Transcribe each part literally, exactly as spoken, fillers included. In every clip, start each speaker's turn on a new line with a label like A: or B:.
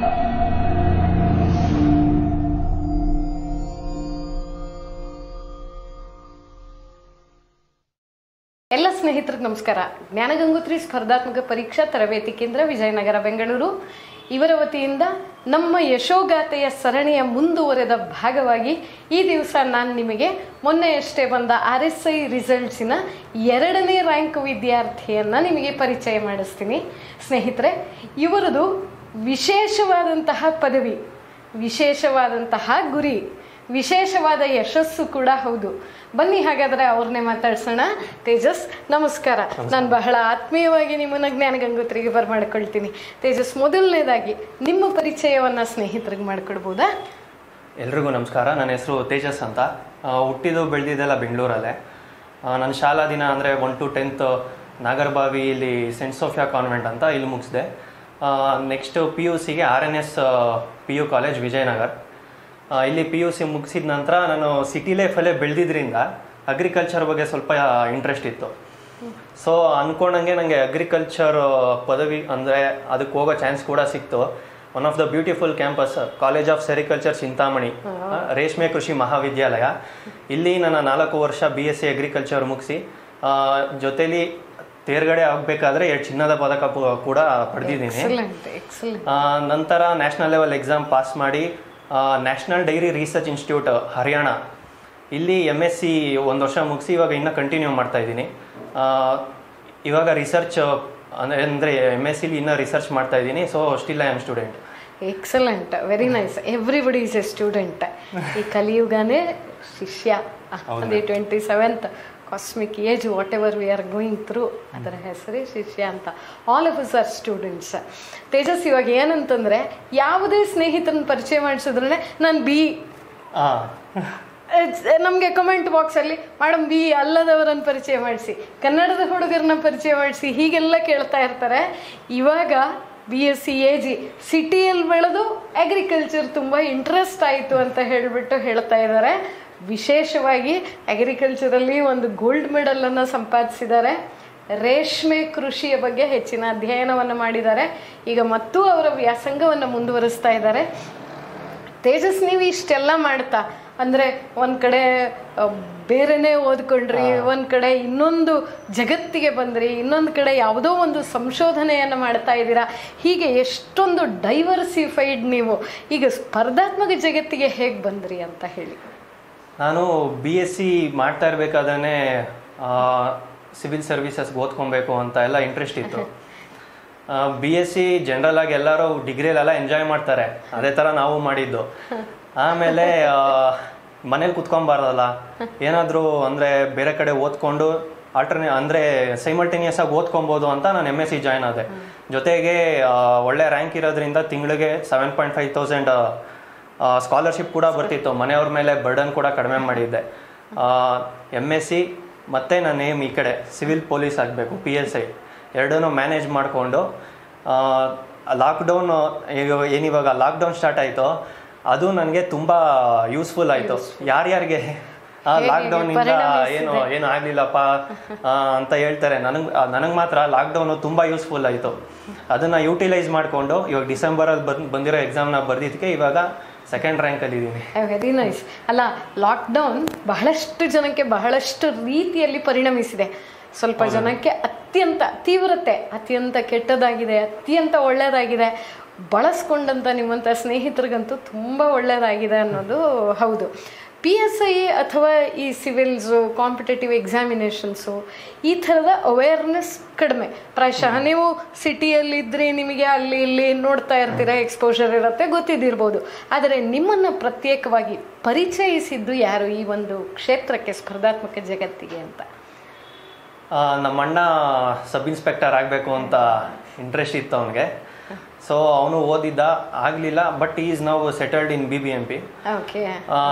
A: ಎಲ್ಲ ಸ್ನೇಹಿತರಿಗೆ ನಮಸ್ಕಾರ. ಜ್ಞಾನಗಂಗೋತ್ರಿ ಸ್ಪರ್ಧಾತ್ಮಕ ಪರೀಕ್ಷಾ ತರಬೇತಿ ಕೇಂದ್ರ ವಿಜಯನಗರ ಬೆಂಗಳೂರು ಇವರ ವತಿಯಿಂದ ನಮ್ಮ ಯಶೋಗಾಥೆಯ ಸರಣಿಯ ಮುಂದುವರೆದ ಭಾಗವಾಗಿ ಈ ದಿವಸ ನಾನು ನಿಮಗೆ ಮೊನ್ನೆಯಷ್ಟೇ ಬಂದ ಆರ್ ಎಸ್ ಐ ರಿಸಲ್ಟ್ಸಿನ ಎರಡನೇ ರ್ಯಾಂಕ್ ವಿದ್ಯಾರ್ಥಿಯನ್ನು ನಿಮಗೆ ಪರಿಚಯ ಮಾಡಿಸ್ತೀನಿ. ಸ್ನೇಹಿತರೆ, ಇವರದು ವಿಶೇಷವಾದಂತಹ ಪದವಿ, ವಿಶೇಷವಾದಂತಹ ಗುರಿ, ವಿಶೇಷವಾದ ಯಶಸ್ಸು ಕೂಡ ಹೌದು. ಬನ್ನಿ ಹಾಗಾದ್ರೆ ಅವ್ರನ್ನೇ ಮಾತಾಡ್ಸೋಣ. ತೇಜಸ್, ನಮಸ್ಕಾರ. ನಾನು ಬಹಳ ಆತ್ಮೀಯವಾಗಿ ನಿಮ್ಮನ್ನ ಜ್ಞಾನಗಂಗೋತ್ರಿಗೆ ಬರಮಾಡ್ಕೊಳ್ತೀನಿ. ತೇಜಸ್, ಮೊದಲನೇದಾಗಿ ನಿಮ್ಮ ಪರಿಚಯವನ್ನ ಸ್ನೇಹಿತರಿಗೆ ಮಾಡ್ಕೊಡ್ಬೋದಾ?
B: ಎಲ್ರಿಗೂ ನಮಸ್ಕಾರ. ನನ್ನ ಹೆಸರು ತೇಜಸ್ ಅಂತ. ಹುಟ್ಟಿದ್ದು ಬೆಳೆದಿದ್ದೆಲ್ಲ ಬೆಂಗಳೂರಲ್ಲೇ. ನನ್ನ ಶಾಲಾ ದಿನ ಅಂದರೆ ಒನ್ ಟು ಟೆಂತ್ ನಾಗರಬಾವಿ ಇಲ್ಲಿ ಸೆಂಟ್ ಸೋಫಿಯಾ ಕಾನ್ವೆಂಟ್ ಅಂತ ಇಲ್ಲಿ ಮುಗಿಸಿದೆ. ನೆಕ್ಸ್ಟ್ ಪಿ ಯು ಸಿಗೆ R N S P U college Vijayanagar. ಇಲ್ಲಿ ಪಿ ಯು ಸಿ ಮುಗಿಸಿದ ನಂತರ ನಾನು ಸಿಟಿ ಲೈಫಲ್ಲೇ ಬೆಳೆದಿದ್ದರಿಂದ ಅಗ್ರಿಕಲ್ಚರ್ ಬಗ್ಗೆ ಸ್ವಲ್ಪ ಇಂಟ್ರೆಸ್ಟ್ ಇತ್ತು. ಸೊ ಅಂದ್ಕೊಂಡಂಗೆ ನನಗೆ ಅಗ್ರಿಕಲ್ಚರ್ ಪದವಿ ಅಂದರೆ ಅದಕ್ಕೆ ಹೋಗೋ ಚಾನ್ಸ್ ಕೂಡ ಸಿಕ್ತು. One of the beautiful campus college of sericulture Chintamani, ರೇಷ್ಮೆ ಕೃಷಿ ಮಹಾವಿದ್ಯಾಲಯ. ಇಲ್ಲಿ ನನ್ನ ನಾಲ್ಕು ವರ್ಷ ಬಿ ಎಸ್ ಸಿ ಅಗ್ರಿಕಲ್ಚರ್ ಮುಗಿಸಿ ಜೊತೆಲಿ ತೇರ್ಗಡೆ ಆಗಬೇಕಾದ್ರೆ ಎರಡು ಚಿನ್ನದ ಪದಕ ಕೂಡ ಪಡೆದಿದ್ದೀನಿ. ನಂತರ ನ್ಯಾಷನಲ್ ಲೆವೆಲ್ ಎಕ್ಸಾಮ್ ಪಾಸ್ ಮಾಡಿ national dairy research institute Haryana ಇಲ್ಲಿ ಎಮ್ ಎಸ್ ಸಿ ಒಂದು ವರ್ಷ ಮುಗಿಸಿ ಇವಾಗ ಇನ್ನೂ ಕಂಟಿನ್ಯೂ ಮಾಡ್ತಾ ಇದ್ದೀನಿ. ಇವಾಗ ರಿಸರ್ಚ್ ಅಂದರೆ ಎಮ್ ಎಸ್ ಸಿಲಿ ಇನ್ನೂ ರಿಸರ್ಚ್ ಮಾಡ್ತಾ ಇದ್ದೀನಿ. So still I am student.
A: Excellent, very nice. Everybody is a student. ಈ ಕಲಿಯುಗನೇ ಶಿಷ್ಯ. ಅದೇ twenty seventh cosmic age, whatever we are going through, ಅದರ ಹೆಸರೇ ಶಿಷ್ಯ ಅಂತ. All of us are students. Tejas, ಇವಾಗ ಏನಂತಂದರೆ ಯಾವುದೇ ಸ್ನೇಹಿತರನ್ನ ಪರಿಚಯ ಮಾಡಿಸಿದ್ರೆ ನಾನು ಬಿ, ನಮಗೆ ಕಮೆಂಟ್ ಬಾಕ್ಸಲ್ಲಿ ಮೇಡಮ್ ಬಿ ಅಲ್ಲದವರನ್ನು ಪರಿಚಯ ಮಾಡಿಸಿ, ಕನ್ನಡದ ಹುಡುಗರನ್ನ ಪರಿಚಯ ಮಾಡಿಸಿ, ಹೀಗೆಲ್ಲ ಕೇಳ್ತಾ ಇರ್ತಾರೆ. ಇವಾಗ B S C A G ಸಿಟಿಯಲ್ಲಿ ಬೆಳೆದು ಅಗ್ರಿಕಲ್ಚರ್ ತುಂಬ ಇಂಟ್ರೆಸ್ಟ್ ಆಯಿತು ಅಂತ ಹೇಳಿಬಿಟ್ಟು ಹೇಳ್ತಾ ಇದ್ದಾರೆ. ವಿಶೇಷವಾಗಿ ಅಗ್ರಿಕಲ್ಚರಲ್ಲಿ ಒಂದು ಗೋಲ್ಡ್ ಮೆಡಲನ್ನು ಸಂಪಾದಿಸಿದ್ದಾರೆ. ರೇಷ್ಮೆ ಕೃಷಿಯ ಬಗ್ಗೆ ಹೆಚ್ಚಿನ ಅಧ್ಯಯನವನ್ನು ಮಾಡಿದ್ದಾರೆ. ಈಗ ಮತ್ತು ಅವರ ವ್ಯಾಸಂಗವನ್ನು ಮುಂದುವರಿಸ್ತಾ ಇದ್ದಾರೆ. ತೇಜಸ್, ನೀವು ಇಷ್ಟೆಲ್ಲ ಮಾಡ್ತಾ ಅಂದರೆ ಒಂದು ಕಡೆ ಬೇರೆನೇ ಓದ್ಕೊಂಡ್ರಿ, ಒಂದು ಕಡೆ ಇನ್ನೊಂದು ಜಗತ್ತಿಗೆ ಬಂದ್ರಿ, ಇನ್ನೊಂದು ಕಡೆ ಯಾವುದೋ ಒಂದು ಸಂಶೋಧನೆಯನ್ನು ಮಾಡ್ತಾ ಇದ್ದೀರಾ. ಹೀಗೆ ಎಷ್ಟೊಂದು ಡೈವರ್ಸಿಫೈಡ್ ನೀವು. ಈಗ ಸ್ಪರ್ಧಾತ್ಮಕ ಜಗತ್ತಿಗೆ ಹೇಗೆ ಬಂದ್ರಿ ಅಂತ ಹೇಳಿ.
B: ನಾನು ಬಿ ಎಸ್ ಸಿ ಮಾಡ್ತಾ ಇರಬೇಕಾದ್ರೆ ಸಿವಿಲ್ ಸರ್ವಿಸಸ್ಗೆ ಓದ್ಕೊಬೇಕು ಅಂತ ಎಲ್ಲ ಇಂಟ್ರೆಸ್ಟ್ ಇತ್ತು. ಬಿ ಎಸ್ ಸಿ ಜನರಲ್ ಆಗಿ ಎಲ್ಲರೂ ಡಿಗ್ರಿಯಲ್ಲೆಲ್ಲ ಎಂಜಾಯ್ ಮಾಡ್ತಾರೆ, ಅದೇ ಥರ ನಾವು ಮಾಡಿದ್ದು. ಆಮೇಲೆ ಮನೇಲಿ ಕುತ್ಕೊಬಾರ್ದಲ್ಲ, ಏನಾದರೂ ಅಂದರೆ ಬೇರೆ ಕಡೆ ಓದ್ಕೊಂಡು ಆಲ್ಟರ್ನೇ ಅಂದರೆ ಸೈಮಲ್ಟೇನಿಯಸ್ ಆಗಿ ಓದ್ಕೊಬೋದು ಅಂತ ನಾನು ಎಮ್ ಎಸ್ ಸಿ ಜಾಯ್ನ್ ಆದೆ. ಜೊತೆಗೆ ಒಳ್ಳೆ ರ್ಯಾಂಕ್ ಇರೋದ್ರಿಂದ ತಿಂಗಳಿಗೆ seven point five thousand scholarship ಕೂಡ ಬರ್ತಿತ್ತು. ಮನೆಯವ್ರ ಮೇಲೆ ಬರ್ಡನ್ ಕೂಡ ಕಡಿಮೆ ಮಾಡಿದ್ದೆ. ಎಮ್ ಎಸ್ ಸಿ ಮತ್ತು ನನ್ನ ನೇಮ್ ಈ ಕಡೆ ಸಿವಿಲ್ ಪೊಲೀಸ್ ಆಗಬೇಕು, ಪಿ ಎಸ್ ಐ ಎರಡನ್ನೂ ಮ್ಯಾನೇಜ್ ಮಾಡಿಕೊಂಡು ಲಾಕ್ಡೌನ್ ಏನಿವಾಗ ಲಾಕ್ಡೌನ್ ಸ್ಟಾರ್ಟ್ ಆಯಿತು, ಅದು ನನಗೆ ತುಂಬ ಯೂಸ್ಫುಲ್ ಆಯಿತು. ಯಾರ್ಯಾರಿಗೆ ಲಾಕ್ಡೌನಿಂದ ಏನು ಏನು ಆಗಲಿಲ್ಲಪ್ಪ ಅಂತ ಹೇಳ್ತಾರೆ, ನನಗೆ ನನಗೆ ಮಾತ್ರ ಲಾಕ್ಡೌನು ತುಂಬ ಯೂಸ್ಫುಲ್ ಆಯಿತು. ಅದನ್ನು ಯೂಟಿಲೈಸ್ ಮಾಡಿಕೊಂಡು ಇವಾಗ ಡಿಸೆಂಬರಲ್ಲಿ ಬಂದು ಬಂದಿರೋ ಎಕ್ಸಾಮ್ನ ಬರೆದಿದ್ದಕ್ಕೆ ಇವಾಗ ಸೆಕೆಂಡ್ ರ್ಯಾಂಕಲ್ಲಿ ಇದ್ದೀನಿ.
A: Very nice. ಅಲ್ಲ, ಲಾಕ್ಡೌನ್ ಬಹಳಷ್ಟು ಜನಕ್ಕೆ ಬಹಳಷ್ಟು ರೀತಿಯಲ್ಲಿ ಪರಿಣಮಿಸಿದೆ. ಸ್ವಲ್ಪ ಜನಕ್ಕೆ ಅತ್ಯಂತ ತೀವ್ರತೆ, ಅತ್ಯಂತ ಕೆಟ್ಟದಾಗಿದೆ, ಅತ್ಯಂತ ಒಳ್ಳೆಯದಾಗಿದೆ. ಬಳಸ್ಕೊಂಡಂಥ ನಿಮ್ಮಂಥ ಸ್ನೇಹಿತರಿಗಂತೂ ತುಂಬ ಒಳ್ಳೆಯದಾಗಿದೆ ಅನ್ನೋದು ಹೌದು. ಪಿ ಎಸ್ ಐ ಅಥವಾ ಈ ಸಿವಿಲ್ಸು, ಕಾಂಪಿಟೇಟಿವ್ ಎಕ್ಸಾಮಿನೇಷನ್ಸು, ಈ ಥರದ ಅವೇರ್ನೆಸ್ ಕಡಿಮೆ. ಪ್ರಾಯಶಃ ನೀವು ಸಿಟಿಯಲ್ಲಿದ್ದರೆ ನಿಮಗೆ ಅಲ್ಲಿ ಇಲ್ಲಿ ನೋಡ್ತಾ ಇರ್ತೀರ, ಎಕ್ಸ್ಪೋಜರ್ ಇರುತ್ತೆ, ಗೊತ್ತಿದ್ದಿರ್ಬೋದು. ಆದರೆ ನಿಮ್ಮನ್ನು ಪ್ರತ್ಯೇಕವಾಗಿ ಪರಿಚಯಿಸಿದ್ದು ಯಾರು ಈ ಒಂದು ಕ್ಷೇತ್ರಕ್ಕೆ, ಸ್ಪರ್ಧಾತ್ಮಕ ಜಗತ್ತಿಗೆ ಅಂತ?
B: ನಮ್ಮಣ್ಣ ಸಬ್ ಇನ್ಸ್ಪೆಕ್ಟರ್ ಆಗಬೇಕು ಅಂತ ಇಂಟ್ರೆಸ್ಟ್ ಇತ್ತು ಅವನಿಗೆ. ಸೊ ಅವನು ಓದಿದ್ದ, ಆಗಲಿಲ್ಲ, ಬಟ್ ಈಸ್ ನಾವು settled in B B M P.
A: Okay.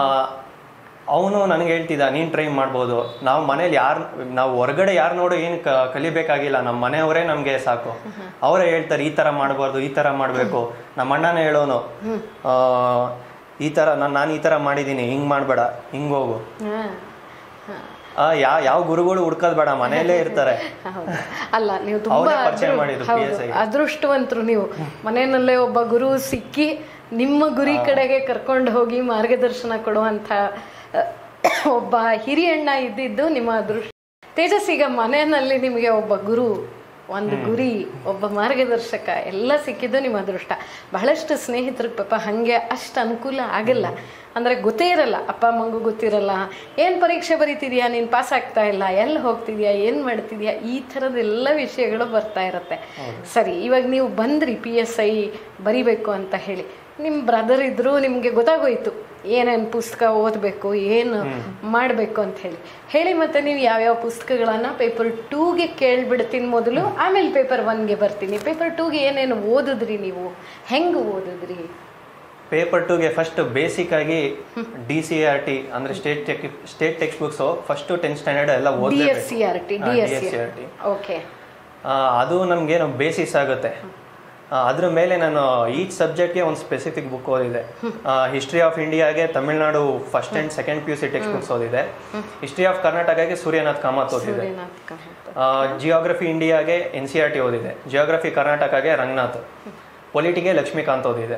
B: ಅವನು ನನಗೆ ಹೇಳ್ತಿದ್ದ, ನೀನು ಟ್ರೈ ಮಾಡ್ಬೋದು, ನಾವು ಮನೇಲಿ ಯಾರು ನಾವು ಹೊರಗಡೆ ಯಾರು ನೋಡು ಏನು ಕ ಕಲಿಬೇಕಾಗಿಲ್ಲ, ನಮ್ಮ ಮನೆಯವರೇ ನಮಗೆ ಸಾಕು. ಅವರೇ ಹೇಳ್ತಾರೆ ಈ ಥರ ಮಾಡಬಾರ್ದು, ಈ ಥರ ಮಾಡಬೇಕು. ನಮ್ಮ ಅಣ್ಣನೇ ಹೇಳೋನು, ಈ ಥರ ನಾನು ನಾನು ಈ ಥರ ಮಾಡಿದ್ದೀನಿ, ಹಿಂಗೆ ಮಾಡಬೇಡ, ಹಿಂಗೆ ಹೋಗು. ಯಾವ ಯಾವ ಗುರುಗಳು ಹುಡ್ಕೋದ್ ಬೇಡ, ಮನೆಯಲ್ಲೇ ಇರ್ತಾರೆ.
A: ಅಲ್ಲ, ನೀವು ತುಂಬಾ ಅದೃಷ್ಟವಂತರು. ನೀವು ಮನೆಯಲ್ಲೇ ಒಬ್ಬ ಗುರು ಸಿಕ್ಕಿ ನಿಮ್ಮ ಗುರಿ ಕಡೆಗೆ ಕರ್ಕೊಂಡು ಹೋಗಿ ಮಾರ್ಗದರ್ಶನ ಕೊಡುವಂತ ಒಬ್ಬ ಹಿರಿಯಣ್ಣ ಇದ್ದಿದ್ದು ನಿಮ್ಮ ಅದೃಷ್ಟ. ತೇಜಸ್, ಈಗ ಮನೆಯಲ್ಲಿ ನಿಮಗೆ ಒಬ್ಬ ಗುರು, ಒಂದು ಗುರಿ, ಒಬ್ಬ ಮಾರ್ಗದರ್ಶಕ ಎಲ್ಲ ಸಿಕ್ಕಿದ್ದು ನಿಮ್ಮ ಅದೃಷ್ಟ. ಬಹಳಷ್ಟು ಸ್ನೇಹಿತರಿಗೆ ಪಾಪ ಹಾಗೆ ಅಷ್ಟು ಅನುಕೂಲ ಆಗಲ್ಲ, ಅಂದರೆ ಗೊತ್ತೇ ಇರಲ್ಲ, ಅಪ್ಪ ಅಮ್ಮಂಗೂ ಗೊತ್ತಿರಲ್ಲ, ಏನು ಪರೀಕ್ಷೆ ಬರೀತಿದ್ಯಾ, ನೀನು ಪಾಸ್ ಆಗ್ತಾ ಇಲ್ಲ, ಎಲ್ಲಿ ಹೋಗ್ತಿದ್ಯಾ, ಏನು ಮಾಡ್ತಿದ್ಯಾ, ಈ ಥರದ್ದೆಲ್ಲ ವಿಷಯಗಳು ಬರ್ತಾ ಇರುತ್ತೆ. ಸರಿ, ಇವಾಗ ನೀವು ಬಂದ್ರಿ ಪಿ ಎಸ್ ಐ ಬರಿಬೇಕು ಅಂತ ಹೇಳಿ, ನಿಮ್ಮ ಬ್ರದರ್ ಇದ್ರು, ನಿಮಗೆ ಗೊತ್ತಾಗೋಯ್ತು ಏನೇನು ಪುಸ್ತಕ ಓದಬೇಕು, ಏನು ಮಾಡಬೇಕು ಅಂತ ಹೇಳಿ ಹೇಳಿ ಮತ್ತೆ ನೀವು ಯಾವ್ಯಾವ ಪುಸ್ತಕಗಳನ್ನು ಪೇಪರ್ ಟೂಗೆ ಕೇಳ್ಬಿಡ್ತೀನಿ ಮೊದಲು, ಆಮೇಲೆ ಪೇಪರ್ ಒನ್ಗೆ ಬರ್ತೀನಿ. ಪೇಪರ್ ಟೂಗೆ ಏನೇನು ಓದಿದ್ರಿ ನೀವು, ಹೆಂಗೆ ಓದಿದ್ರಿ?
B: ಪೇಪರ್ ಟೂಗೆ ಫಸ್ಟ್ ಬೇಸಿಕ್ ಆಗಿ ಡಿ ಸಿ ಆರ್ ಟಿ ಅಂದ್ರೆ state state text books first tenth standard ಎಲ್ಲ ಓದಬೇಕು.
A: ಓಕೆ,
B: ಅದು ನಮ್ಗೇನು ಬೇಸಿಸ್ ಆಗುತ್ತೆ. ಅದ್ರ ಮೇಲೆ ನಾನು ಈಚ್ ಸಬ್ಜೆಕ್ಟ್ಗೆ ಒಂದು ಸ್ಪೆಸಿಫಿಕ್ ಬುಕ್ ಓದಿದೆ. ಹಿಸ್ಟ್ರಿ ಆಫ್ ಇಂಡಿಯಾಗೆ Tamil Nadu first and second P U C text books ಓದಿದೆ. ಹಿಸ್ಟ್ರಿ ಆಫ್ ಕರ್ನಾಟಕಗೆ ಸೂರ್ಯನಾಥ್ ಕಾಮತ್ ಓದಿದೆ. ಜಿಯೋಗ್ರಫಿ ಇಂಡಿಯಾಗೆ ಎನ್ ಸಿ ಆರ್ ಟಿ ಓದಿದೆ. ಜಿಯೋಗ್ರಫಿ ಕರ್ನಾಟಕಗೆ ರಂಗನಾಥ್. ಪೊಲಿಟಿಗೆ ಲಕ್ಷ್ಮೀಕಾಂತ್ ಓದಿದೆ.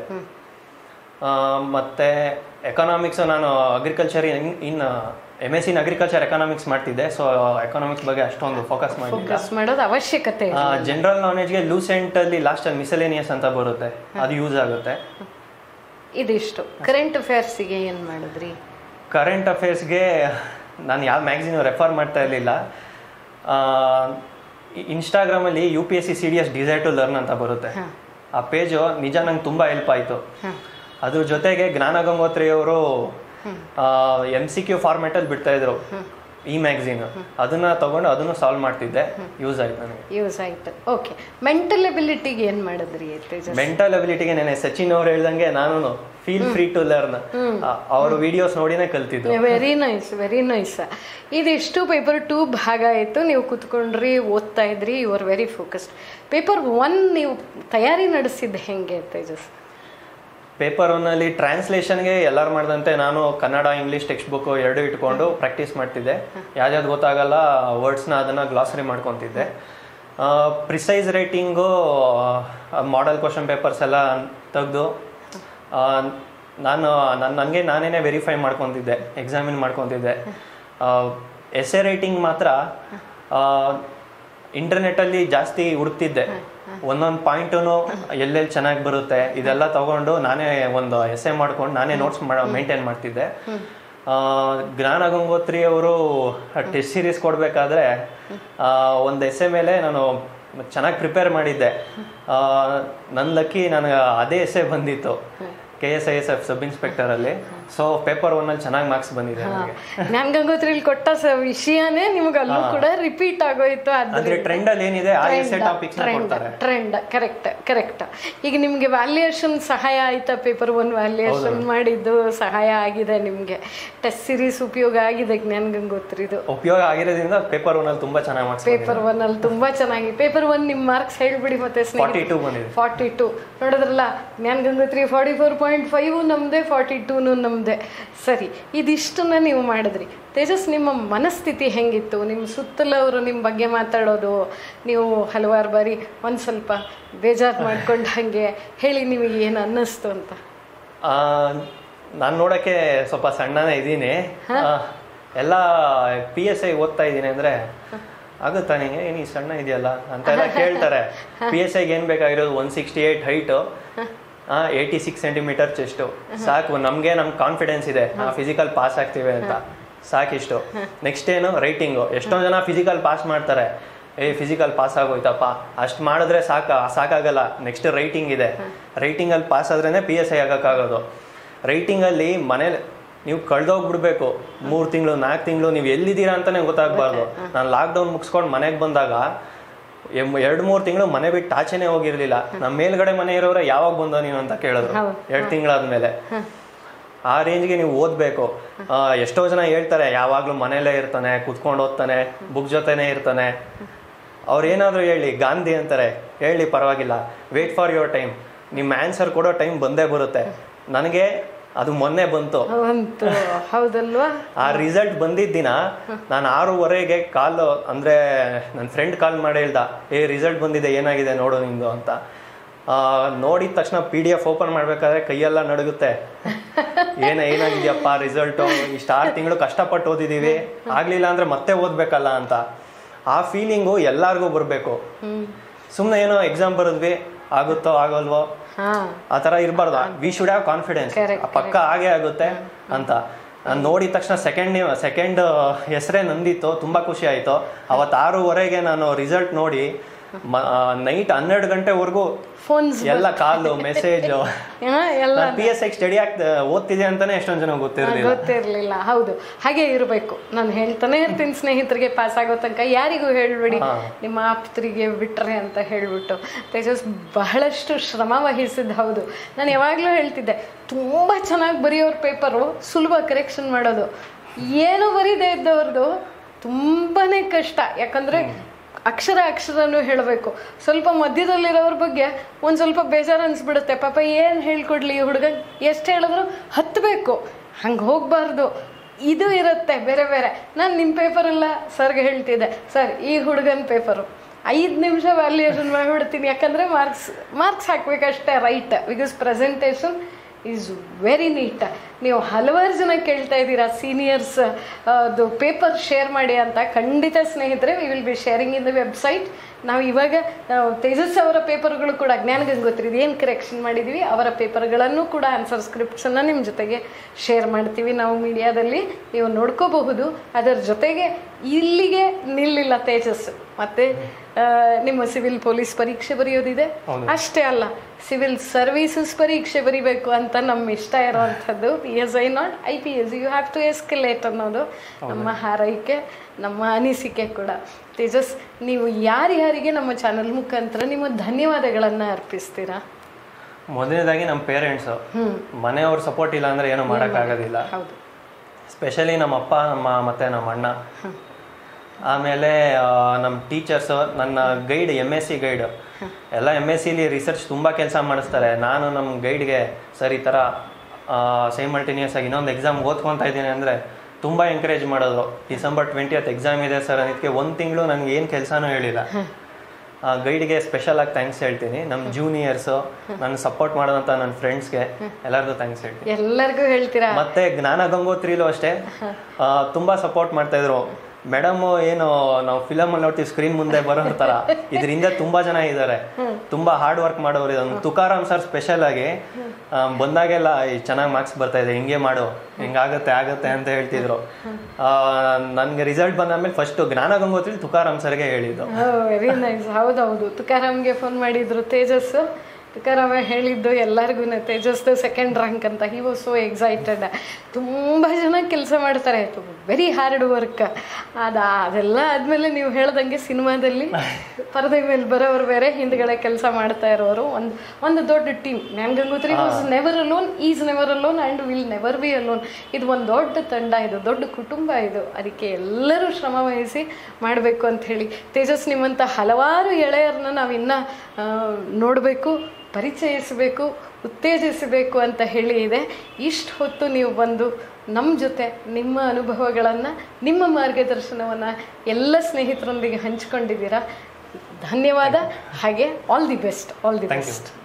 B: ಮತ್ತು ಎಕನಾಮಿಕ್ಸ್ ನಾನು agriculture in in M S in agriculture economics ಮಾಡ್ತಿದ್ದೆ. ಸೊ ಎಕನಾಮಿಕ್ಸ್ ಬಗ್ಗೆ ಅಷ್ಟೊಂದು ಫೋಕಸ್
A: ಮಾಡೋದು ಅವಶ್ಯಕತೆ.
B: ಜನರಲ್ ನಾಲೆಜ್ಗೆ ಲೂಸೆಂಟ್ ಅಲ್ಲಿ ಲಾಸ್ಟ್ ಅಲ್ಲಿ ಮಿಸಲೇನಿಯಸ್ ಅಂತ ಬರುತ್ತೆ, ಅದು ಯೂಸ್ ಆಗುತ್ತೆ.
A: ಇದಿಷ್ಟು. ಕರೆಂಟ್ ಅಫೇರ್ಸ್ಗೆ ಏನು ಮಾಡಿದ್ರಿ?
B: ಕರೆಂಟ್ ಅಫೇರ್ಸ್ಗೆ ನಾನು ಯಾವ ಮ್ಯಾಗ್ಝಿನ್ ರೆಫರ್ ಮಾಡ್ತಾ ಇರಲಿಲ್ಲ. ಇನ್ಸ್ಟಾಗ್ರಾಮಲ್ಲಿ U P S C C D S desire to learn ಅಂತ ಬರುತ್ತೆ. ಆ ಪೇಜು ನಿಜ ನಂಗೆ ತುಂಬ ಹೆಲ್ಪ್ ಆಯಿತು. ಅದ್ರ ಜೊತೆಗೆ ಜ್ಞಾನಗಂಗೋತ್ರಿ ಅವರು ಎಮ್ ಸಿ ಕ್ಯೂ ಫಾರ್ಮೆಟ್ ಅಲ್ಲಿ ಬಿಡ್ತಾ ಇದ್ರು ಈ ಮ್ಯಾಗಝೀನ್, ಅದನ್ನ ತಗೊಂಡು ಅದನ್ನು ಸಾಲ್ವ್ ಮಾಡ್ತಿದ್ದೆ. ಯೂಸ್ ಆಯ್ತು ನನಗೆ.
A: ಯೂಸ್ ಆಯ್ತು. ಓಕೆ, ಮೆಂಟಲ್ ಎಬಿಲಿಟಿಗೆ ಏನ್ ಮಾಡಿದ್ರಿ?
B: ಮೆಂಟಲ್ ಎಬಿಲಿಟಿಗೆ ನೆನೆ ಸಚಿನ್ ಅವ್ರು ಹೇಳ್ದಂಗೆ ನಾನು ಫೀಲ್ ಫ್ರೀ ಟು ಲರ್ನ್ ಅವ್ರ ವಿಡಿಯೋಸ್ ನೋಡಿನೇ ಕಲ್ತಿದ್ದು.
A: Very nice, very nice. ಇದಿಷ್ಟು ಪೇಪರ್ ಟೂ ಭಾಗ ಆಯ್ತು. ನೀವು ಕೂತ್ಕೊಂಡ್ರಿ, ಓದ್ತಾ ಇದ್ರಿ, you are very focused. Paper one ನೀವು ತಯಾರಿ ನಡೆಸಿದ್ದು ಹೆಂಗೆ ತೇಜಸ್?
B: ಪೇಪರ್ ಒನ್ನಲ್ಲಿ ಟ್ರಾನ್ಸ್ಲೇಷನ್ಗೆ ಎಲ್ಲರೂ ಮಾಡಿದಂತೆ ನಾನು ಕನ್ನಡ ಇಂಗ್ಲೀಷ್ ಟೆಕ್ಸ್ಟ್ ಬುಕ್ ಎರಡು ಇಟ್ಕೊಂಡು ಪ್ರಾಕ್ಟೀಸ್ ಮಾಡ್ತಿದ್ದೆ. ಯಾವ್ದಾವ್ದು ಗೊತ್ತಾಗಲ್ಲ ವರ್ಡ್ಸ್ನ ಅದನ್ನು ಗ್ಲಾಸರಿ ಮಾಡ್ಕೊತಿದ್ದೆ. Precise writing model question papers ಎಲ್ಲ ತೆಗೆದು ನಾನು ನನ್ನ ನನಗೆ ನಾನೇ ವೆರಿಫೈ ಮಾಡ್ಕೊತಿದ್ದೆ, ಎಕ್ಸಾಮಿನ್ ಮಾಡ್ಕೊತಿದ್ದೆ. ಎಸ್ಸೆ ರೈಟಿಂಗ್ ಮಾತ್ರ ಇಂಟರ್ನೆಟ್ಟಲ್ಲಿ ಜಾಸ್ತಿ ಹುಡುಕ್ತಿದ್ದೆ. ಒಂದೊಂದು ಪಾಯಿಂಟು ಎಲ್ಲೆಲ್ಲಿ ಚೆನ್ನಾಗಿ ಬರುತ್ತೆ ಇದೆಲ್ಲ ತಗೊಂಡು ನಾನೇ ಒಂದು ಎಸ್ಸೆ ಮಾಡ್ಕೊಂಡು ನಾನೇ ನೋಟ್ಸ್ ಮೇಂಟೈನ್ ಮಾಡ್ತಿದ್ದೆ. ಜ್ಞಾನಗಂಗೋತ್ರಿ ಅವರು ಟೆಸ್ಟ್ ಸೀರೀಸ್ ಕೊಡಬೇಕಾದ್ರೆ ಒಂದು ಎಸ್ಸೆ ಮೇಲೆ ನಾನು ಚೆನ್ನಾಗಿ ಪ್ರಿಪೇರ್ ಮಾಡಿದ್ದೆ. ನನ್ನ ಲಕ್ಕಿ ನನಗೆ ಅದೇ ಎಸ್ಸೆ ಬಂದಿತ್ತು K S I S F sub inspector ಅಲ್ಲಿ. ಸೊ ಪೇಪರ್ ಒನ್ ಅಲ್ಲಿ ಚೆನ್ನಾಗಿ ಮಾರ್ಕ್ಸ್ ಬಂದಿದೆ ನನಗೆ.
A: ಜ್ಞಾನಗಂಗೋತ್ರಿಲಿ ಕೊಟ್ಟ ವಿಷಯನೇ ನಿಮ್ಗೆ ಅಲ್ಲೂ ಕೂಡ ರಿಪೀಟ್ ಆಗೋಯ್ತು.
B: ಅಂದ್ರೆ ಟ್ರೆಂಡ್ ಅಲ್ಲಿ ಏನಿದೆ ಆ ಎಸ್ಸೆ ಟಾಪಿಕ್ಸ್ ಕೊಡ್ತಾರೆ.
A: Trend correct correct. ಈಗ ನಿಮ್ಗೆ ವ್ಯಾಲ್ಯೂಯೇಷನ್ ಸಹಾಯ ಆಯ್ತಾ? ಪೇಪರ್ ಒನ್ ವ್ಯಾಲ್ಯೂಯೇಷನ್ ಮಾಡಿದ್ದು ಸಹಾಯ ಆಗಿದೆ ನಿಮ್ಗೆ? ಟೆಸ್ಟ್ ಸೀರೀಸ್ ಉಪಯೋಗ ಆಗಿದೆ ಜ್ಞಾನಗಂಗೋತ್ರಿದು?
B: ಉಪಯೋಗ ಆಗಿರೋದ್ರಿಂದ ಪೇಪರ್ ಒನ್ ಅಲ್ಲಿ ತುಂಬಾ ಚೆನ್ನಾಗಿ ಮಾರ್ಕ್ಸ್.
A: ಪೇಪರ್ ಒನ್ ಅಲ್ಲಿ ತುಂಬಾ ಚೆನ್ನಾಗಿ. ಪೇಪರ್ ಒನ್ ನಿಮ್ ಮಾರ್ಕ್ಸ್ ಹೇಳ್ಬಿಡಿ ಮತ್ತೆ.
B: ಫಾರ್ಟಿ ಟೂ ಬಂದಿದೆ.
A: ಫಾರ್ಟಿ ಟೂ ನೋಡಿದ್ರಲ್ಲ, Jnanagangotri forty four point five ನಮ್ದೆ, ಫಾರ್ಟಿ ಟೂನು ನಮ್ದೆ. ಸರಿ, ಇದಿಷ್ಟನ್ನ ನೀವು ಮಾಡಿದ್ರಿ. ತೇಜಸ್, ನಿಮ್ಮ ಮನಸ್ಥಿತಿ ಹೆಂಗಿತ್ತು? ನಿಮ್ಮ ಸುತ್ತಲವರು ನಿಮ್ಮ ಬಗ್ಗೆ ಮಾತಾಡೋದು, ನೀವು ಹಲವಾರು ಬಾರಿ ಒಂದು ಸ್ವಲ್ಪ ಬೇಜಾರು ಮಾಡ್ಕೊಂಡು ಹಾಗೆ ಹೇಳಿ, ನಿಮಗೆ ಏನು ಅನ್ನಿಸ್ತು ಅಂತ?
B: ನಾನು ನೋಡೋಕ್ಕೆ ಸ್ವಲ್ಪ ಸಣ್ಣನೇ ಇದ್ದೀನಿ. ಎಲ್ಲ ಪಿ ಎಸ್ ಐ ಓದ್ತಾ ಇದ್ದೀನಿ ಅಂದರೆ ಆಗುತ್ತಾ ನಿಂಗೆ ನೀ ಸಣ್ಣ ಇದೆಯಲ್ಲ ಅಂತೆಲ್ಲ ಕೇಳ್ತಾರೆ. ಪಿ ಎಸ್ ಐಗೆ ಏನು ಬೇಕಾಗಿರೋದು one sixty eight height, eighty six centimetre chest ಸಾಕು. ನಮಗೆ ನಮ್ಗೆ ಕಾನ್ಫಿಡೆನ್ಸ್ ಇದೆ ಫಿಸಿಕಲ್ ಪಾಸ್ ಆಗ್ತೀವಿ ಅಂತ, ಸಾಕಿಷ್ಟು. ನೆಕ್ಸ್ಟ್ ಏನು ರೈಟಿಂಗು. ಎಷ್ಟೊಂದು ಜನ ಫಿಸಿಕಲ್ ಪಾಸ್ ಮಾಡ್ತಾರೆ, ಏ ಫಿಸಿಕಲ್ ಪಾಸ್ ಆಗೋಯ್ತಪ್ಪ ಅಷ್ಟು ಮಾಡಿದ್ರೆ ಸಾಕ ಸಾಕಾಗಲ್ಲ. ನೆಕ್ಸ್ಟ್ ರೈಟಿಂಗ್ ಇದೆ, ರೈಟಿಂಗಲ್ಲಿ ಪಾಸ್ ಆದ್ರೇ ಪಿ ಎಸ್ ಐ ಆಗೋಕ್ಕಾಗೋದು. ರೈಟಿಂಗಲ್ಲಿ ಮನೇಲಿ ನೀವು ಕಳೆದೋಗ್ಬಿಡ್ಬೇಕು. ಮೂರು ತಿಂಗಳು ನಾಲ್ಕು ತಿಂಗಳು ನೀವು ಎಲ್ಲಿದ್ದೀರಾ ಅಂತಲೇ ಗೊತ್ತಾಗಬಾರ್ದು. ನಾನು ಲಾಕ್ಡೌನ್ ಮುಗಿಸ್ಕೊಂಡು ಮನೆಗೆ ಬಂದಾಗ ಎರಡು ಮೂರು ತಿಂಗಳು ಮನೆ ಬಿಟ್ಟು ಆಚೆನೇ ಹೋಗಿರ್ಲಿಲ್ಲ. ನಮ್ಮ ಮೇಲ್ಗಡೆ ಮನೆ ಇರೋರೆ ಯಾವಾಗ ಬಂದ ನೀನು ಅಂತ ಕೇಳಿದ್ರು ಎರಡು ತಿಂಗಳಾದ್ಮೇಲೆ. ಆ ರೇಂಜ್ಗೆ ನೀವು ಓದಬೇಕು. ಎಷ್ಟೋ ಜನ ಹೇಳ್ತಾರೆ ಯಾವಾಗಲೂ ಮನೆಯಲ್ಲೇ ಇರ್ತಾನೆ, ಕುತ್ಕೊಂಡು ಓದ್ತಾನೆ, ಬುಕ್ ಜೊತೆನೇ ಇರ್ತಾನೆ. ಅವ್ರು ಏನಾದರೂ ಹೇಳಿ, ಗಾಂಧಿ ಅಂತಾರೆ, ಹೇಳಿ ಪರವಾಗಿಲ್ಲ, ವೇಟ್ ಫಾರ್ ಯುವರ್ ಟೈಮ್. ನಿಮ್ಮ ಆನ್ಸರ್ ಕೊಡೋ ಟೈಮ್ ಬಂದೇ ಬರುತ್ತೆ. ನನಗೆ ಅದು ಮೊನ್ನೆ ಬಂತು.
A: ಹೌದಲ್ವಾ?
B: ಆ ರಿಸಲ್ಟ್ ಬಂದಿದ್ದ ದಿನ ನಾನು ಆರೂವರೆಗೆ ಕಾಲ್ ಅಂದ್ರೆ ನನ್ನ ಫ್ರೆಂಡ್ ಕಾಲ್ ಮಾಡಿ ಹೇಳ್ದ, ಏ ರಿಸಲ್ಟ್ ಬಂದಿದೆ, ಏನಾಗಿದೆ ನೋಡು ನಿಂದು ಅಂತ. ನೋಡಿದ ತಕ್ಷಣ ಪಿ ಡಿ ಎಫ್ ಓಪನ್ ಮಾಡ್ಬೇಕಾದ್ರೆ ಕೈಯೆಲ್ಲ ನಡುಗುತ್ತೆ. ಏನ ಏನಾಗಿದ್ಯಪ್ಪ ರಿಸಲ್ಟು, ಇಷ್ಟು ಆರು ತಿಂಗಳು ಕಷ್ಟಪಟ್ಟು ಓದಿದೀವಿ, ಆಗ್ಲಿಲ್ಲ ಅಂದ್ರೆ ಮತ್ತೆ ಓದ್ಬೇಕಲ್ಲ ಅಂತ. ಆ ಫೀಲಿಂಗು ಎಲ್ಲಾರ್ಗೂ ಬರ್ಬೇಕು. ಸುಮ್ಮನೆ ಏನೋ ಎಕ್ಸಾಮ್ ಬರೆದ್ವಿ, ಆಗುತ್ತೋ ಆಗೋಲ್ವೋ ಆ ತರ ಇರಬಾರ್ದು. ವಿ ಶುಡ್ ಹ್ಯಾವ್ ಕಾನ್ಫಿಡೆನ್ಸ್, ಪಕ್ಕ ಹಾಗೆ ಆಗುತ್ತೆ ಅಂತ. ನಾನು ನೋಡಿದ ತಕ್ಷಣ ಸೆಕೆಂಡ್ ಸೆಕೆಂಡ್ ಹೆಸರೇ ನಂದಿತ್ತು, ತುಂಬಾ ಖುಷಿ ಆಯ್ತು. ಅವತ್ತು ಆರೂವರೆಗೆ ನಾನು ರಿಸಲ್ಟ್ ನೋಡಿ ನೈಟ್ ಹನ್ನೆರಡು ಗಂಟೆವರೆಗೂ
A: ಫೋನ್ಸ್
B: ಎಲ್ಲ call message P S I study ಆಗ್ತ ಓದ್ತಿದೆ ಅಂತಾನೆ ಎಷ್ಟೊಂದ್ ಜನ ಗೊತ್ತಿರಲಿಲ್ಲ
A: ಗೊತ್ತಿರ್ಲಿಲ್ಲ. ಹೌದು, ಹಾಗೆ ಇರಬೇಕು. ನಾನು ಹೇಳ್ತಾನೆ ಇರ್ತೀನಿ ಸ್ನೇಹಿತರಿಗೆ, ಪಾಸ್ ಆಗೋ ತನಕ ಯಾರಿಗೂ ಹೇಳ್ಬಿಡಿ, ನಿಮ್ಮ ಆಪ್ತರಿಗೆ ಬಿಟ್ರೆ ಅಂತ ಹೇಳ್ಬಿಟ್ಟು. ತೇಜಸ್ ಬಹಳಷ್ಟು ಶ್ರಮ ವಹಿಸಿದ್ದು. ಹೌದು, ನಾನು ಯಾವಾಗ್ಲೂ ಹೇಳ್ತಿದ್ದೆ, ತುಂಬಾ ಚೆನ್ನಾಗಿ ಬರೆಯೋರ್ ಪೇಪರು ಸುಲಭ ಕರೆಕ್ಷನ್ ಮಾಡೋದು, ಏನು ಬರೀದೇ ಇದ್ದವ್ರದ್ದು ತುಂಬಾನೇ ಕಷ್ಟ. ಯಾಕಂದ್ರೆ ಅಕ್ಷರ ಅಕ್ಷರನೂ ಹೇಳಬೇಕು. ಸ್ವಲ್ಪ ಮಧ್ಯದಲ್ಲಿರೋರ ಬಗ್ಗೆ ಒಂದು ಸ್ವಲ್ಪ ಬೇಜಾರು ಅನ್ಸ್ಬಿಡುತ್ತೆ. ಪಾಪ ಏನು ಹೇಳ್ಕೊಡ್ಲಿ ಈ ಹುಡುಗ, ಎಷ್ಟು ಹೇಳಿದ್ರು ಹತ್ತಬೇಕು, ಹಂಗೆ ಹೋಗ್ಬಾರ್ದು. ಇದು ಇರುತ್ತೆ ಬೇರೆ ಬೇರೆ. ನಾನು ನಿಮ್ಮ ಪೇಪರೆಲ್ಲ ಸರ್ಗೆ ಹೇಳ್ತಿದ್ದೆ, ಸರ್ ಈ ಹುಡುಗನ ಪೇಪರು ಐದು ನಿಮಿಷ ವ್ಯಾಲ್ಯೂಯೇಷನ್ ಮಾಡಿಬಿಡ್ತೀನಿ, ಯಾಕಂದರೆ ಮಾರ್ಕ್ಸ್ ಮಾರ್ಕ್ಸ್ ಹಾಕ್ಬೇಕಷ್ಟೇ, right? Because presentation is very neat. ನೀವು ಹಲವಾರು ಜನ ಕೇಳ್ತಾ ಇದ್ದೀರಾ ಸೀನಿಯರ್ಸ್ ಅದು ಪೇಪರ್ ಶೇರ್ ಮಾಡಿ ಅಂತ. ಖಂಡಿತ ಸ್ನೇಹಿತರೆ, we will be sharing in the website. ನಾವು ಇವಾಗ ತೇಜಸ್ ಅವರ ಪೇಪರ್ಗಳು ಕೂಡ ಜ್ಞಾನಗಂಗೋತ್ರಿ ಏನು ಕರೆಕ್ಷನ್ ಮಾಡಿದ್ದೀವಿ ಅವರ ಪೇಪರ್ಗಳನ್ನು ಕೂಡ ಆನ್ಸರ್ ಸ್ಕ್ರಿಪ್ಟ್ಸನ್ನು ನಿಮ್ಮ ಜೊತೆಗೆ ಶೇರ್ ಮಾಡ್ತೀವಿ ನಾವು ಮೀಡಿಯಾದಲ್ಲಿ, ನೀವು ನೋಡ್ಕೋಬಹುದು. ಅದರ ಜೊತೆಗೆ ಇಲ್ಲಿಗೆ ನಿಲ್ಲಿಲ್ಲ ತೇಜಸ್, ಮತ್ತೆ ನಿಮ್ಮ ಸಿವಿಲ್ ಪೊಲೀಸ್ ಪರೀಕ್ಷೆ ಬರೆಯೋದಿದೆ. ಅಷ್ಟೇ ಅಲ್ಲ, ಸಿವಿಲ್ ಸರ್ವೀಸಸ್ ಪರೀಕ್ಷೆ ಬರೀಬೇಕು ಅಂತ ನಮ್ಮ ಇಷ್ಟ ಇರೋವಂಥದ್ದು. P S I not I P S, you have to escalate ಅನ್ನೋದು ನಮ್ಮ ಹಾರೈಕೆ, ನಮ್ಮ ಅನಿಸಿಕೆ ಕೂಡ. ತೇಜಸ್, ನೀವು ಯಾರ್ಯಾರಿಗೆ ನಮ್ಮ ಚಾನಲ್ ಮುಖಾಂತರ ನಿಮ್ಮ ಧನ್ಯವಾದಗಳನ್ನ ಅರ್ಪಿಸ್ತೀರಾ?
B: ಮೊದಲನೇದಾಗಿ ನಮ್ಮ ಪೇರೆಂಟ್ಸು, ಮನೆಯವ್ರ ಸಪೋರ್ಟ್ ಇಲ್ಲ ಅಂದ್ರೆ ಏನೂ ಮಾಡೋಕ್ಕಾಗೋದಿಲ್ಲ. ಸ್ಪೆಷಲಿ ನಮ್ಮ ಅಪ್ಪ, ನಮ್ಮ ಮತ್ತೆ ನಮ್ಮ ಅಣ್ಣ. ಆಮೇಲೆ ನಮ್ಮ ಟೀಚರ್ಸು, ನನ್ನ guide, M S C guide ಎಲ್ಲ ಎಮ್ ಎಸ್ ಸಿಲಿ ರಿಸರ್ಚ್ ತುಂಬ ಕೆಲಸ ಮಾಡಿಸ್ತಾರೆ. ನಾನು ನಮ್ಮ ಗೈಡ್ಗೆ ಸರ್ ಈ ಥರ ಸೈಮಲ್ಟೇನಿಯಸ್ ಆಗಿ ಇನ್ನೊಂದು ಎಕ್ಸಾಮ್ ಓದ್ಕೊತಾ ಇದ್ದೀನಿ ಅಂದರೆ ತುಂಬ ಎಂಕರೇಜ್ ಮಾಡೋದು. ಡಿಸೆಂಬರ್ ಟ್ವೆಂಟಿಯತ್ ಎಕ್ಸಾಮ್ ಇದೆ ಸರ್ ಅದಕ್ಕೆ ಒಂದು ತಿಂಗಳು ನನಗೆ ಏನು ಕೆಲಸನೂ ಹೇಳಿಲ್ಲ. ಗೈಡ್ಗೆ ಸ್ಪೆಷಲ್ ಆಗಿ ಥ್ಯಾಂಕ್ಸ್ ಹೇಳ್ತೀನಿ. ನಮ್ಮ ಜೂನಿಯರ್ಸು, ನನ್ನ ಸಪೋರ್ಟ್ ಮಾಡೋದಂತ ನನ್ನ ಫ್ರೆಂಡ್ಸ್ಗೆ ಎಲ್ಲರಿಗೂ ಥ್ಯಾಂಕ್ಸ್ ಹೇಳ್ತೀನಿ.
A: ಎಲ್ಲರಿಗೂ ಹೇಳ್ತೀರಾ?
B: ಮತ್ತೆ ಜ್ಞಾನಗಂಗೋತ್ರಿಲೂ ಅಷ್ಟೇ ತುಂಬ ಸಪೋರ್ಟ್ ಮಾಡ್ತಾ ಇದ್ರು. ಮೇಡಮ್ ಏನು ನಾವು ಫಿಲಮ್ ಅಲ್ಲಿ ನೋಡ್ತೀವಿ ಸ್ಕ್ರೀನ್ ಮುಂದೆ ಬರೋ ಥರ, ಇದರಿಂದ ತುಂಬಾ ಜನ ಇದ್ದಾರೆ, ತುಂಬಾ ಹಾರ್ಡ್ ವರ್ಕ್ ಮಾಡೋರು. ಇದನ್ನು ತುಕಾರಾಮ್ ಸರ್ ಸ್ಪೆಷಲ್ ಆಗಿ ಬಂದಾಗೆಲ್ಲ ಚೆನ್ನಾಗಿ ಮಾರ್ಕ್ಸ್ ಬರ್ತಾ ಇದೆ, ಹಿಂಗೆ ಮಾಡು, ಹಿಂಗಾಗತ್ತೆ ಆಗತ್ತೆ ಅಂತ ಹೇಳ್ತಿದ್ರು. ನನ್ಗೆ ರಿಸಲ್ಟ್ ಬಂದಾದ್ಮೇಲೆ ಫಸ್ಟ್ ಜ್ಞಾನಗಂಗೋತ್ರಿ ತುಕಾರಾಮ್ ಸರ್ಗೆ ಹೇಳಿದ್ದು.
A: Very nice. ಹೌದೌದು, ತುಕಾರಾಮ್ಗೆ ಫೋನ್ ಮಾಡಿದ್ರು ತೇಜಸ್. ತುಕಾರಾಮ ಹೇಳಿದ್ದು ಎಲ್ಲರಿಗೂ ತೇಜಸ್ದು ಸೆಕೆಂಡ್ ರ್ಯಾಂಕ್ ಅಂತ. He was so excited. ತುಂಬ ಜನ ಕೆಲಸ ಮಾಡ್ತಾರೆ, ವೆರಿ ಹಾರ್ಡ್ ವರ್ಕ್. ಅದ ಅದೆಲ್ಲ ಆದಮೇಲೆ ನೀವು ಹೇಳ್ದಂಗೆ ಸಿನಿಮಾದಲ್ಲಿ ಪರದೆ ಮೇಲೆ ಬರೋರು ಬೇರೆ, ಹಿಂದ್ಗಡೆ ಕೆಲಸ ಮಾಡ್ತಾ ಇರೋರು ಒಂದು ಒಂದು ದೊಡ್ಡ team. Jnanagangotri was never alone, is never alone and will never be alone. ಇದು ಒಂದು ದೊಡ್ಡ ತಂಡ, ಇದು ದೊಡ್ಡ ಕುಟುಂಬ ಇದು. ಅದಕ್ಕೆ ಎಲ್ಲರೂ ಶ್ರಮ ವಹಿಸಿ ಮಾಡಬೇಕು ಅಂತ ಹೇಳಿ. ತೇಜಸ್, ನಿಮ್ಮಂಥ ಹಲವಾರು ಎಳೆಯರನ್ನ ನಾವಿನ್ನ ನೋಡಬೇಕು, ಪರಿಚಯಿಸಬೇಕು, ಉತ್ತೇಜಿಸಬೇಕು ಅಂತ ಹೇಳಿ ಇದೆ. ಇಷ್ಟು ಹೊತ್ತು ನೀವು ಬಂದು ನಮ್ಮ ಜೊತೆ ನಿಮ್ಮ ಅನುಭವಗಳನ್ನು, ನಿಮ್ಮ ಮಾರ್ಗದರ್ಶನವನ್ನು ಎಲ್ಲ ಸ್ನೇಹಿತರೊಂದಿಗೆ ಹಂಚಿಕೊಂಡಿದ್ದೀರಾ. ಧನ್ಯವಾದ. ಹಾಗೆ all the best, all the best.